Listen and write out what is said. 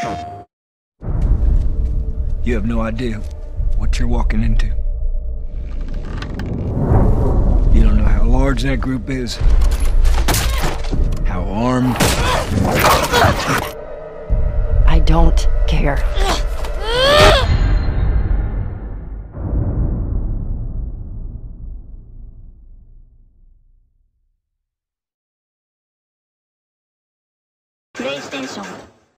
You have no idea what you're walking into. You don't know how large that group is, how armed. I don't care. PlayStation